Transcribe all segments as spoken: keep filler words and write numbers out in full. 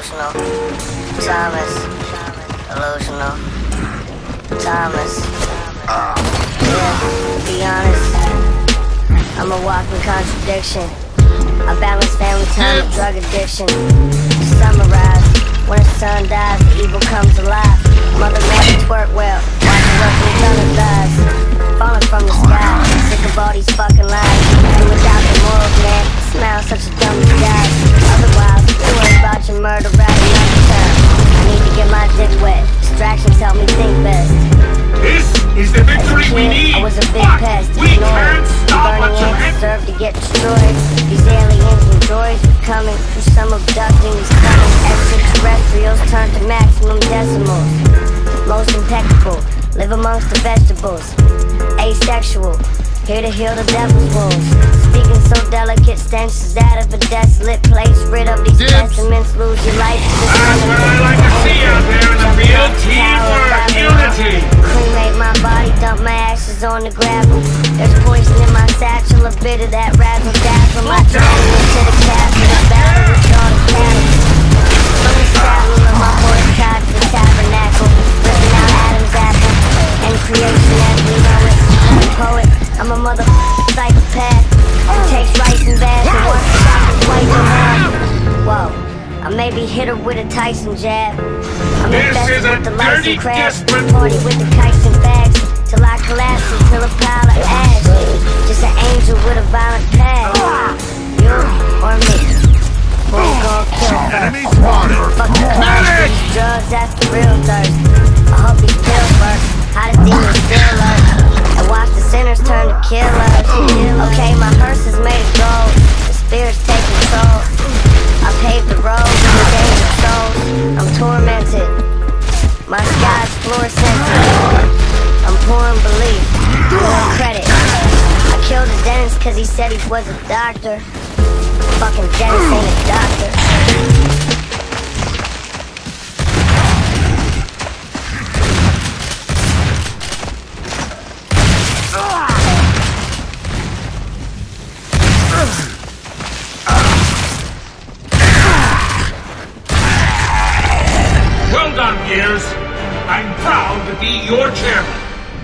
Delusional. Thomas. Delusional. Thomas. Yeah, to be honest, I'm a walking contradiction. I balance family time with drug addiction. To summarize, when a son dies, the evil comes alive. Mother made me twerk well, watch her work and tell her thighs. Falling from the sky, sick of all these fucking lies. Do without the morals, man, smile such a dumb disguise. Otherwise, you worry about your murder right another time. I need to get my dick wet, distractions help me think best. This is the victory we need. I was a big pest, we can't stop burning ants deserve to get destroyed. These aliens and droids are coming through some abducting is coming. Extraterrestrials turn to maximum decimals. Most impeccable, live amongst the vegetables. Asexual, here to heal the devil's wounds. Speaking so delicate, stenches out of a desolate place. Rid of these testaments, lose your life to the That's what I like to see out there in the field. Teamwork, unity. Cremate my body, dump my ashes on the gravel. There's poison in my satchel, a bit of that razzle dazzle. My journey into the castle, the battle with all the cattle. From the saddle of my horse tied to the tabernacle, ripping out Adam's apple and creation as we know it. I'm a poet, I'm a motherfucking psychopath. It takes rice and baths and wants to stop and swipe them half. Whoa, I maybe hit her with a Tyson jab. I'm infested with the lights and crabs. Party with the kites and bags till I collapse until a pile of ash. Just an angel with a violent past. You or me? Who's gonna kill first? Fuck the clubs, these drugs, that's the real thirst. I hope these pills work. How the demons feel us? And watch the sinners turn to killers. Okay, my hearse is made of gold. The spirits take control. I paved the road with the dangerous souls. I'm tormented. My sky's fluorescent. I'm pouring belief. Pouring credit. I killed a dentist cause he said he was a doctor. Fucking dentist ain't a doctor. Well done, Gears. I'm proud to be your chairman.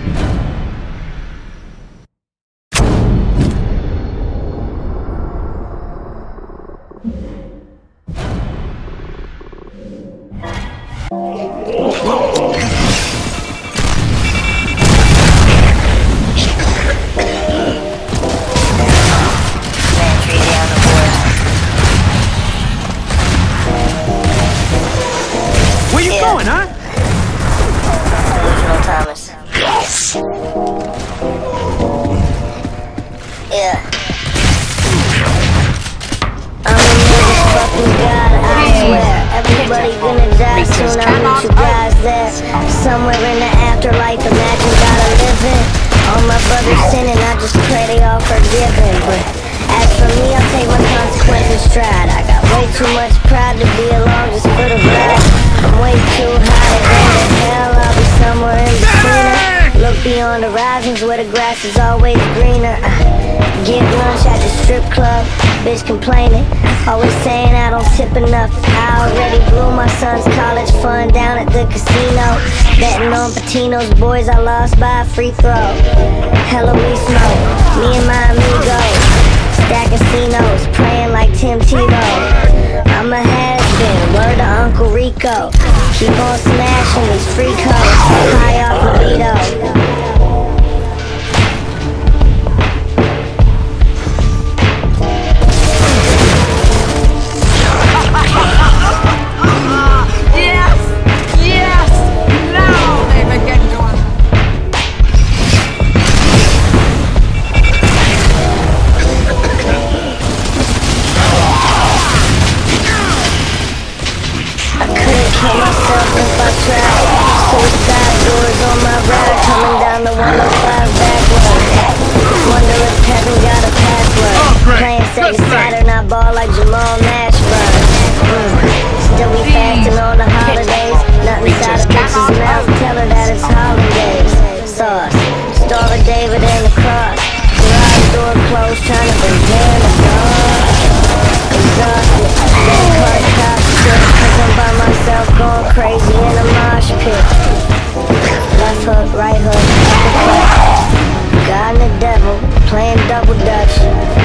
Where you going, huh? Delusional Thomas. Yeah. I'm a motherfucking god, I swear. Everybody gonna die soon, I'll meet you guys there. Somewhere in the afterlife, imagine God I live in. All my brothers sinning, I just pray they all forgiven. But as for me, I'll take my consequences stride. I got way too much pride to be along just for the ride. I'm way too high to go to hell, I'll be somewhere in between. Look beyond the horizons where the grass is always greener. uh, Get lunch at the strip club, bitch complaining, always saying I don't tip enough. I already blew my son's college fund down at the casino, betting on Patino's boys I lost by a free throw. Hella we smoke, me and my amigos, stacking casinos, praying like Tim Tebow. I'm a has-been, word to Uncle Rico. Keep on smashing these free codes, high off libido. Kill myself if I tried. Suicide doors on my ride, coming down the one oh five backwards. Wonder if heaven got a password. Playing Sega Saturn, I ball like Jamal Nash burn. Mm. Still we fasting on the holidays. Nothing inside a bitch's mouth, tell her that it's holidays. Sauce, Star of David and the cross. Garage door closed, trying to bring down the dawn. Exhausted, dead car cops, cause I'm double dutch.